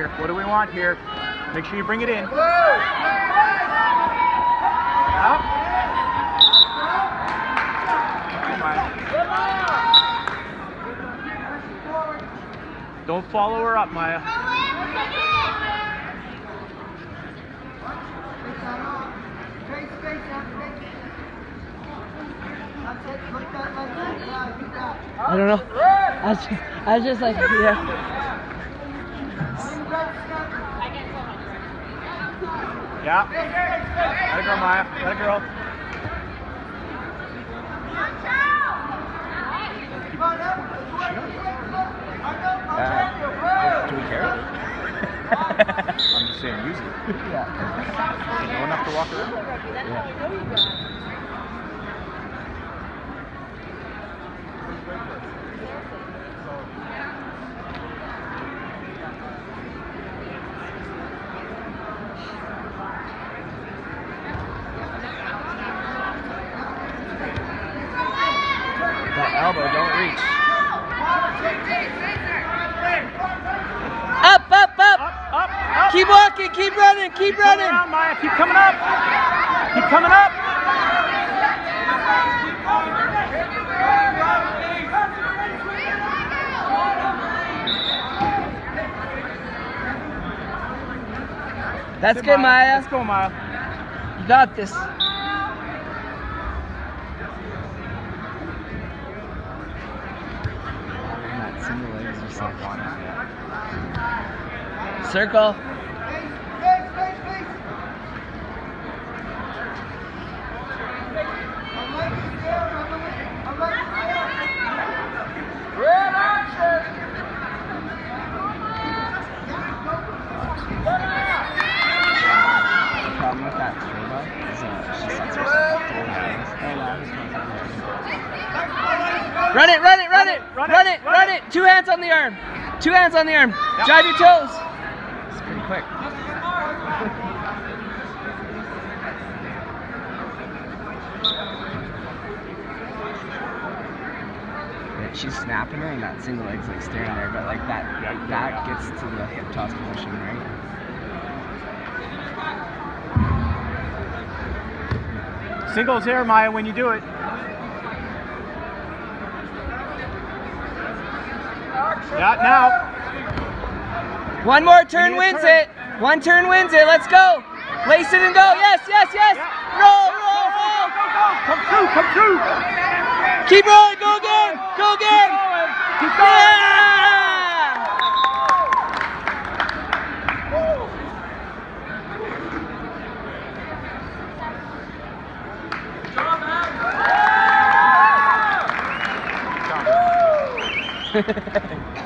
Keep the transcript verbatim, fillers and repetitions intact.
here? What do we want here? Make sure you bring it in. Out. Come on. Don't follow her up, Maya. I don't know. I was just, I was just like, yeah. Yeah. Let it go, Maya. Let it go. Uh, do we care? I'm just saying, use it. Yeah. You know enough to walk around? Yeah. That elbow, don't reach. Up, up, up. Up, up, up. Keep walking, keep running, keep Come running. around, Maya. Keep coming up. Keep coming up. That's Good, good, Maya. Let's go, Maya. You got this. That single leg is just like one. Circle. The problem with that turbo is uh, she sets herself up three hands. Run it, run it, run it, Run it, run it, run run it. it. Two hands on the arm. Two hands on the arm. Yep. Drive your toes. It's pretty quick. Yeah, she's snapping her and that single leg's like staring at her, but like that that gets to the hip toss position, right? Singles here, Maya, when you do it. Yeah, now. One more turn need a wins turn. it. One turn wins it. Let's go. Lace it and go. Yes, yes, yes. Yeah. Roll, roll, roll. Go, go, come through, come through. Keep rolling. Go again. Go again. Keep going. Yeah.